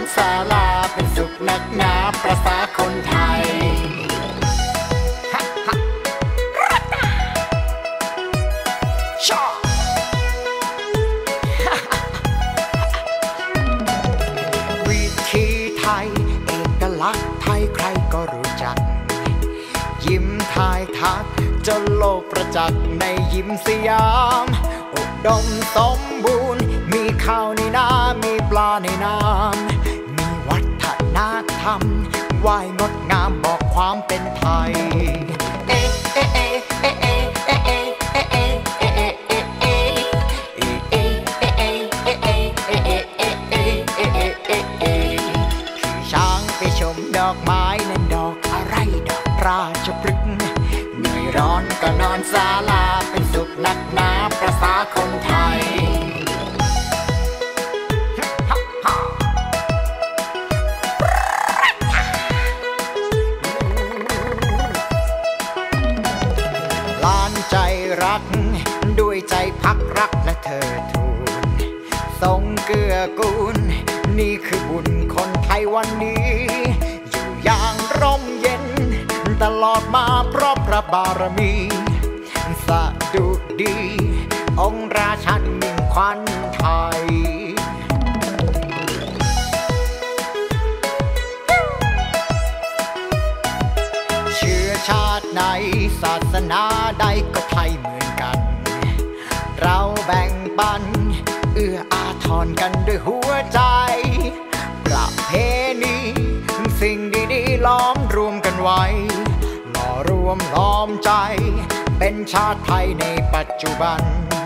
ศาลาเป็นสุขนักหนาประสาคนไทยวิธีไทยเอกลักษณ์ไทยใครก็รู้จักยิ้มทายทักจนโลกประจักษ์ในยิ้มสยามอุดมสมบูรณ์มีข้าวในน้ำมีปลาในน้ำมีวัฒนธรรมไหวงดงามบอกความเป็นไทยช้างไปชมดอกไม้นั่นดอกอะไรดอกราชพฤกษ์เหนื่อยร้อนก็นอนศาลาเป็นสุขนักหนาประสาคนไทยล้านใจรักด้วยใจพักรักและเธอทูลทรงเกื้อกูลนี่คือบุญคนไทยวันนี้อยู่อย่างร่มเย็นตลอดมาเพราะพระบารมีสะดุดีองค์ราชันมิ่งขวัญไทยเชื้อชาติใดศาสนาใดก็ไทยเหมือนกันเราแบ่งปันเอื้ออาทรกันด้วยหัวใจประเพณีสิ่งดีๆล้อมรวมกันไว้หล่อรวมล้อมใจเป็นชาติไทยในปัจจุบัน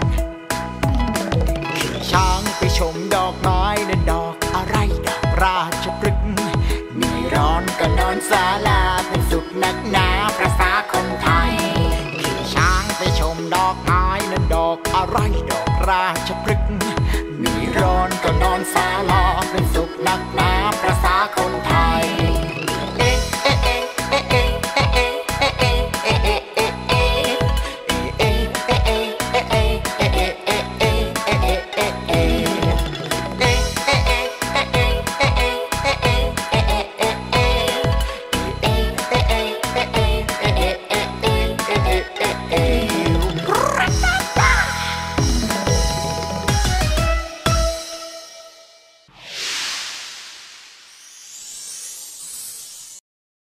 ขี่ช้างไปชมดอกไม้นั่นดอกอะไรดอกราชพฤกษ์มีร้อนก็นอนศาลาเป็นสุขนักหนาประสาคนไทยขี่ช้างไปชมดอกไม้นั่นดอกอะไรดอกราชพฤกษ์มีร้อนก็นอนศาลาเป็นสุขนักหนาประสาคนไท